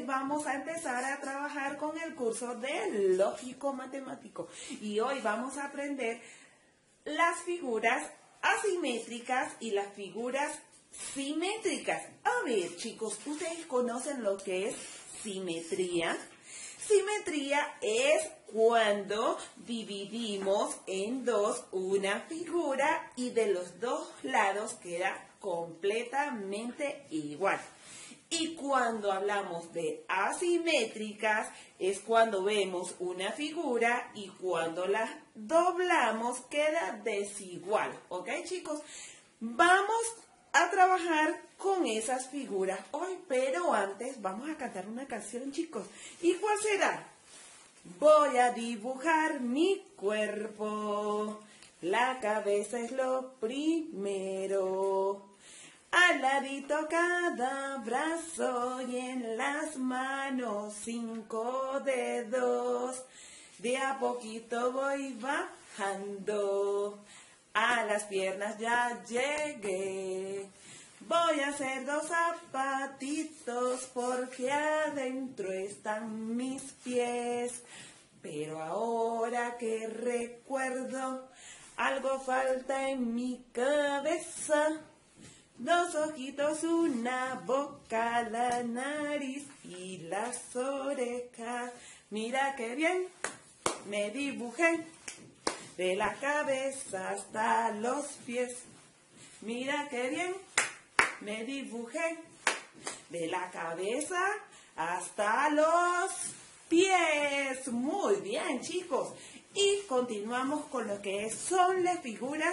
vamos a empezar a trabajar con el curso de Lógico Matemático. Y hoy vamos a aprender las figuras asimétricas y las figuras simétricas. A ver, chicos, ¿ustedes conocen lo que es simetría? Simetría es cuando dividimos en dos una figura y de los dos lados queda completamente igual. Y cuando hablamos de asimétricas es cuando vemos una figura y cuando la doblamos queda desigual. ¿Ok, chicos? Vamos a trabajar con esas figuras hoy, pero antes vamos a cantar una canción, chicos. ¿Y cuál será? Voy a dibujar mi cuerpo, la cabeza es lo primero. Al ladito cada brazo y en las manos 5 dedos. De a poquito voy bajando. A las piernas ya llegué. Voy a hacer 2 zapatitos porque adentro están mis pies. Pero ahora que recuerdo, algo falta en mi cabeza. 2 ojitos, una boca, la nariz y las orejas. Mira qué bien me dibujé. De la cabeza hasta los pies. Mira qué bien me dibujé. De la cabeza hasta los pies. Muy bien, chicos. Y continuamos con lo que son las figuras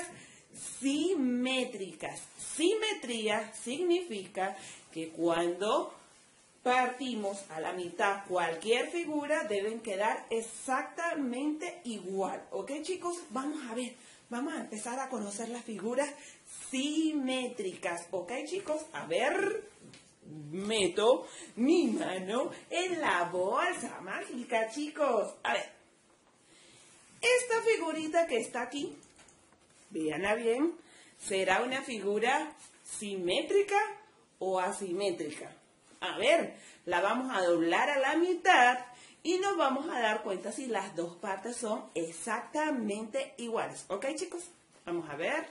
simétricas. Simetría significa que cuando partimos a la mitad cualquier figura deben quedar exactamente igual. ¿Ok, chicos? Vamos a ver, vamos a empezar a conocer las figuras simétricas. ¿Ok, chicos? A ver, meto mi mano en la bolsa mágica, chicos. A ver, esta figurita que está aquí, véanla bien, ¿será una figura simétrica o asimétrica? A ver, la vamos a doblar a la mitad y nos vamos a dar cuenta si las dos partes son exactamente iguales. ¿Ok, chicos? Vamos a ver.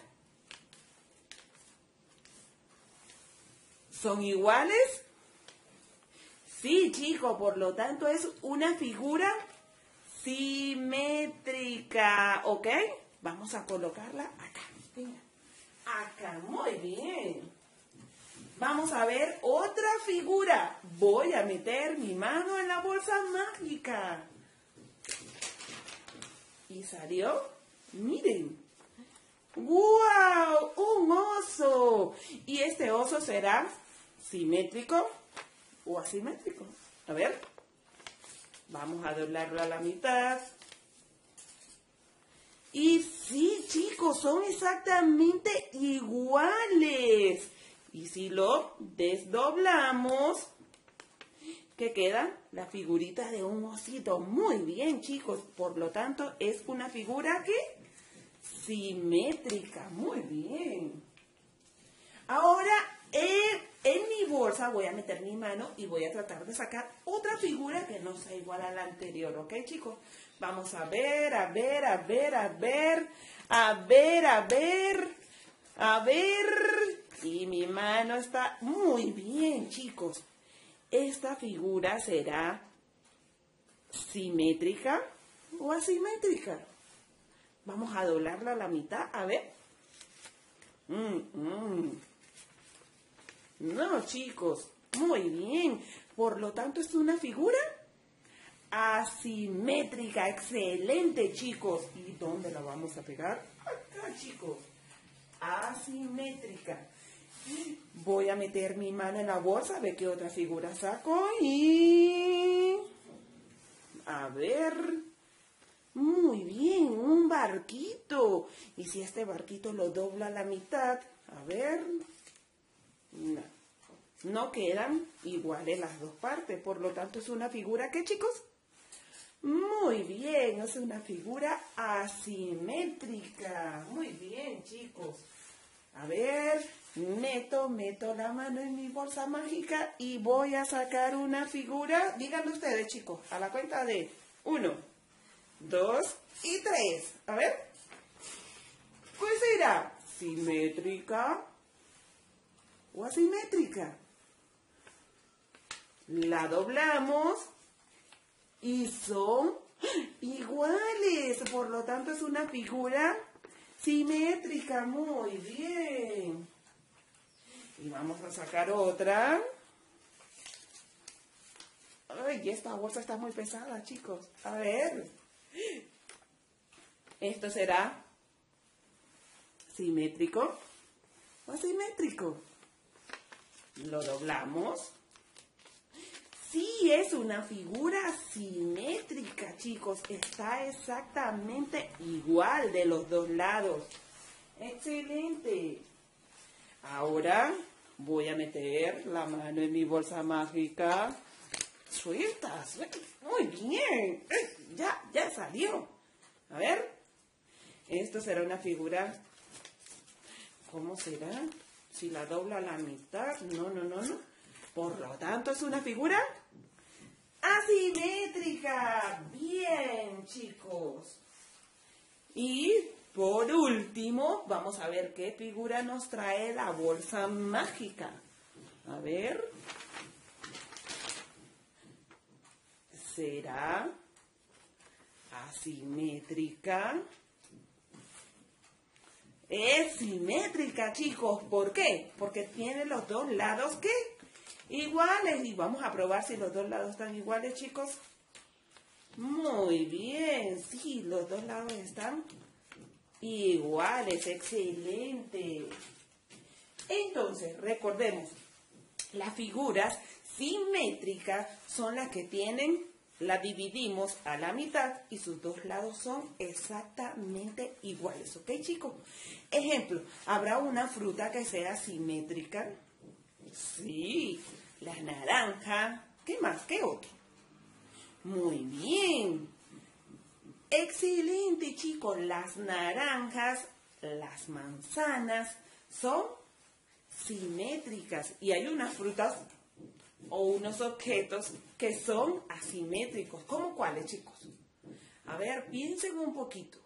¿Son iguales? Sí, chicos, por lo tanto es una figura simétrica. ¿Ok? Vamos a colocarla acá. Venga. Acá, muy bien. Vamos a ver otra figura. Voy a meter mi mano en la bolsa mágica. ¿Y salió? Miren. ¡Wow! ¡Un oso! ¿Y este oso será simétrico o asimétrico? A ver. Vamos a doblarlo a la mitad. Y sí, chicos, son exactamente iguales. Y si lo desdoblamos, ¿qué queda? La figurita de un osito. Muy bien, chicos. Por lo tanto, es una figura que simétrica. Muy bien. Ahora, en mi bolsa voy a meter mi mano y voy a tratar de sacar otra figura que no sea igual a la anterior. ¿Ok, chicos? Vamos a ver, a ver, a ver, a ver, a ver, a ver, a ver. Y mi mano está muy bien, chicos. ¿Esta figura será simétrica o asimétrica? Vamos a doblarla a la mitad, a ver. No, chicos, muy bien. Por lo tanto, es una figura asimétrica. Excelente, chicos. ¿Y dónde la vamos a pegar? Acá, chicos. Asimétrica. Voy a meter mi mano en la bolsa, a ver qué otra figura saco y... A ver... Muy bien, un barquito. ¿Y si este barquito lo dobla a la mitad? A ver... No quedan iguales las dos partes, por lo tanto es una figura, ¿qué, chicos? Muy bien, es una figura asimétrica. Muy bien, chicos. A ver, meto la mano en mi bolsa mágica y voy a sacar una figura. Díganlo ustedes, chicos, a la cuenta de 1, 2 y 3. A ver. ¿Cuál será? ¿Simétrica o asimétrica? La doblamos y son iguales. Por lo tanto, es una figura simétrica. Muy bien. Y vamos a sacar otra. Ay, esta bolsa está muy pesada, chicos. A ver. Esto será simétrico o asimétrico. Lo doblamos. Sí, es una figura simétrica, chicos. Está exactamente igual de los dos lados. Excelente. Ahora voy a meter la mano en mi bolsa mágica. Sueltas. Muy bien. Ya salió. A ver. Esto será una figura. ¿Cómo será? Si la dobla a la mitad. No. Por lo tanto, es una figura asimétrica. Bien, chicos. Y por último, vamos a ver qué figura nos trae la bolsa mágica. A ver. ¿Será asimétrica? Es simétrica, chicos. ¿Por qué? Porque tiene los dos lados, ¿qué? Iguales. Y vamos a probar si los dos lados están iguales, chicos. Muy bien. Sí, los dos lados están iguales. Excelente. Entonces, recordemos, las figuras simétricas son las que la dividimos a la mitad y sus dos lados son exactamente iguales. ¿Ok, chicos? Ejemplo, ¿habrá una fruta que sea simétrica? Sí, la naranja. ¿Qué más? ¿Qué otro? Muy bien. Excelente, chicos. Las naranjas, las manzanas son simétricas. Y hay unas frutas o unos objetos que son asimétricos. ¿Cómo cuáles, chicos? A ver, piensen un poquito.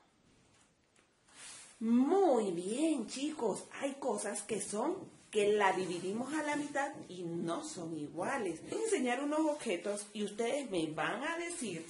Muy bien, chicos. Hay cosas que la dividimos a la mitad y no son iguales. Voy a enseñar unos objetos y ustedes me van a decir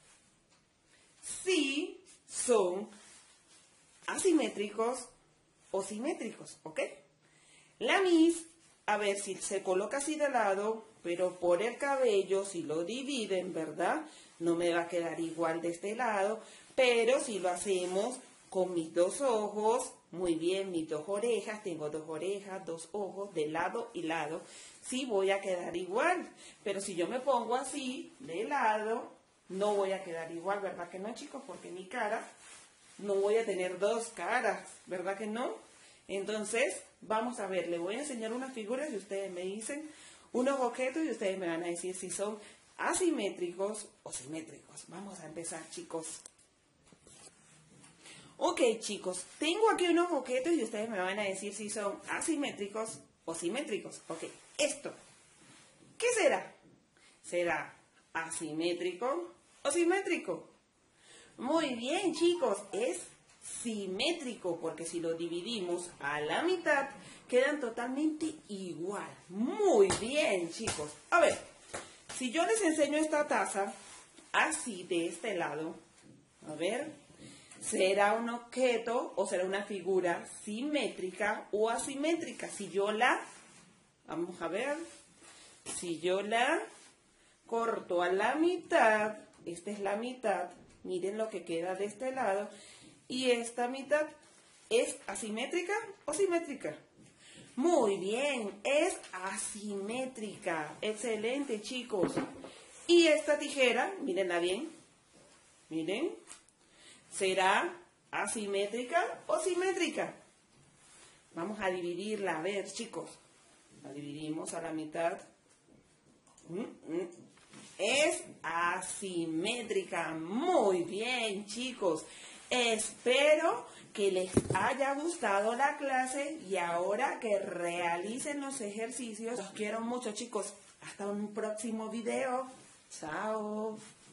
si son asimétricos o simétricos, ¿ok? La Miss, a ver si se coloca así de lado, pero por el cabello, si lo dividen, ¿verdad? No me va a quedar igual de este lado, pero si lo hacemos con mis dos ojos, muy bien, mis dos orejas, tengo dos orejas, dos ojos, de lado y lado, sí voy a quedar igual. Pero si yo me pongo así, de lado, no voy a quedar igual, ¿verdad que no, chicos? Porque mi cara, no voy a tener dos caras, ¿verdad que no? Entonces, vamos a ver, les voy a enseñar unas figuras y ustedes me dicen unos objetos y ustedes me van a decir si son asimétricos o simétricos. Vamos a empezar, chicos. Ok, chicos, tengo aquí unos objetos y ustedes me van a decir si son asimétricos o simétricos. Ok, esto, ¿qué será? ¿Será asimétrico o simétrico? Muy bien, chicos, es simétrico porque si lo dividimos a la mitad quedan totalmente igual. Muy bien, chicos. A ver, si yo les enseño esta taza así de este lado, a ver, ¿será un objeto o será una figura simétrica o asimétrica? Vamos a ver, si yo la corto a la mitad, esta es la mitad, miren lo que queda de este lado, y esta mitad, ¿es asimétrica o simétrica? Muy bien, es asimétrica. Excelente, chicos. Y esta tijera, mírenla bien, miren, ¿será asimétrica o simétrica? Vamos a dividirla, a ver, chicos. La dividimos a la mitad. Es asimétrica. Muy bien, chicos. Espero que les haya gustado la clase y ahora que realicen los ejercicios. Los quiero mucho, chicos. Hasta un próximo video. Chao.